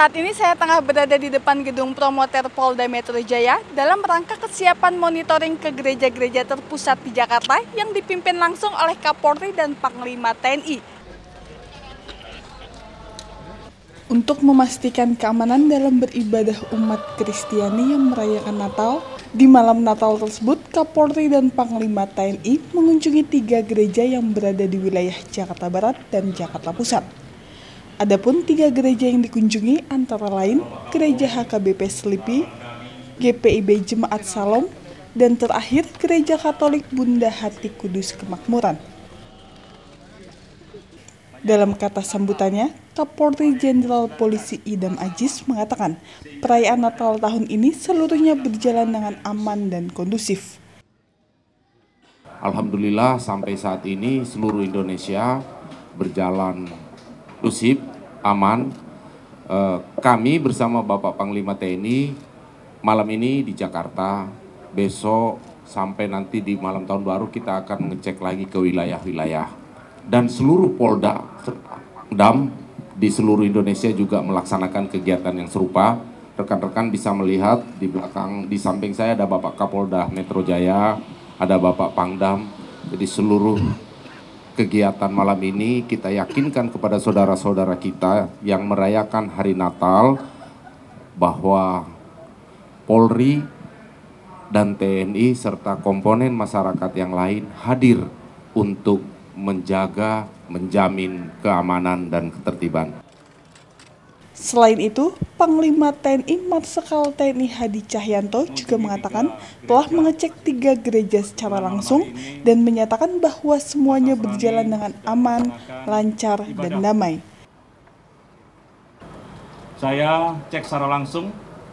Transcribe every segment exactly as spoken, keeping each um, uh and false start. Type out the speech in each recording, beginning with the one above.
Saat ini saya tengah berada di depan gedung Promoter Polda Metro Jaya dalam rangka kesiapan monitoring ke gereja-gereja terpusat di Jakarta yang dipimpin langsung oleh Kapolri dan Panglima T N I. Untuk memastikan keamanan dalam beribadah umat Kristiani yang merayakan Natal, di malam Natal tersebut Kapolri dan Panglima T N I mengunjungi tiga gereja yang berada di wilayah Jakarta Barat dan Jakarta Pusat. Adapun tiga gereja yang dikunjungi antara lain Gereja H K B P Selipi, G P I B Jemaat Salom, dan terakhir Gereja Katolik Bunda Hati Kudus Kemakmuran. Dalam kata sambutannya, Kapolri Jenderal Polisi Idam Aziz mengatakan perayaan Natal tahun ini seluruhnya berjalan dengan aman dan kondusif. Alhamdulillah sampai saat ini seluruh Indonesia berjalan kondusif, aman. Eh, kami bersama Bapak Panglima T N I malam ini di Jakarta, besok sampai nanti di malam tahun baru kita akan ngecek lagi ke wilayah-wilayah. Dan seluruh Polda serta Pangdam di seluruh Indonesia juga melaksanakan kegiatan yang serupa. Rekan-rekan bisa melihat di belakang, di samping saya ada Bapak Kapolda Metro Jaya, ada Bapak Pangdam. Jadi seluruh kegiatan malam ini kita yakinkan kepada saudara-saudara kita yang merayakan hari Natal bahwa Polri dan T N I serta komponen masyarakat yang lain hadir untuk menjaga, menjamin keamanan dan ketertiban. Selain itu, Panglima T N I Marsikal T N I Hadi Cahyanto juga mengatakan telah mengecek tiga gereja secara langsung dan menyatakan bahwa semuanya berjalan dengan aman, lancar, dan damai. Saya cek secara langsung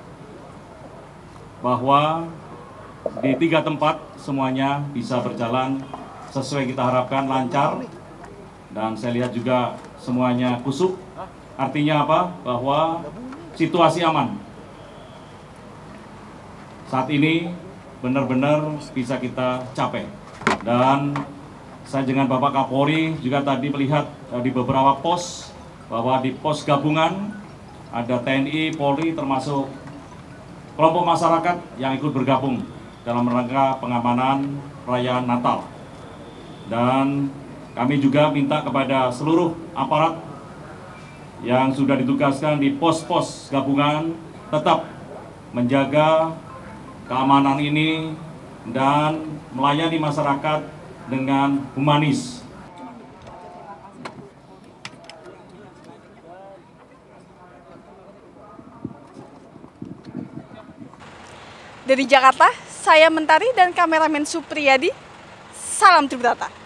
bahwa di tiga tempat semuanya bisa berjalan sesuai kita harapkan, lancar, dan saya lihat juga semuanya kusuk. Artinya apa? Bahwa situasi aman. Saat ini benar-benar bisa kita capai. Dan saya dengan Bapak Kapolri juga tadi melihat di beberapa pos, bahwa di pos gabungan ada T N I, Polri, termasuk kelompok masyarakat yang ikut bergabung dalam rangka pengamanan perayaan Natal. Dan kami juga minta kepada seluruh aparat yang sudah ditugaskan di pos-pos gabungan tetap menjaga keamanan ini dan melayani masyarakat dengan humanis. Dari Jakarta, saya Mentari dan kameramen Supriyadi, salam Tribrata.